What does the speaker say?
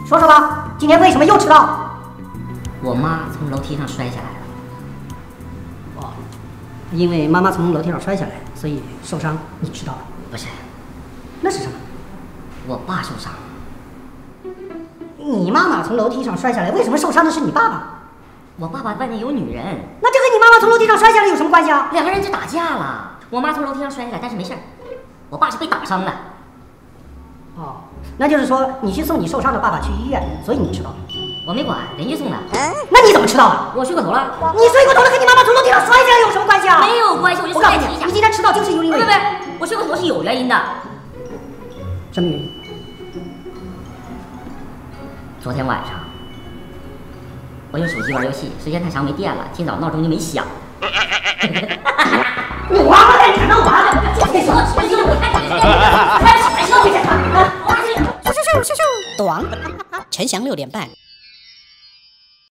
说说吧，今天为什么又迟到？ 我妈从楼梯上摔下来了。 哦，因为妈妈从楼梯上摔下来，所以受伤，你迟到了。 不是， 那是什么？ 我爸受伤。 你妈妈从楼梯上摔下来，为什么受伤的是你爸爸？ 我爸爸外面有女人。 那这和你妈妈从楼梯上摔下来有什么关系啊？ 两个人就打架了。我妈从楼梯上摔下来，但是没事儿。我爸是被打伤的。 哦，那就是说你去送你受伤的爸爸去医院，所以你迟到了。 我没管，邻居送的。 那你怎么迟到了？ 我睡过头了。 你睡过头了，和你妈妈从楼梯上摔下来有什么关系啊？ 没有关系，我就顺便提一下。 你今天迟到就是因为…… 不，我睡过头是有原因的。 什么原因？ 昨天晚上，我用手机玩游戏，时间太长没电了，今早闹钟就没响。 你妈妈在你那玩呢？ 短，陈翔6点半。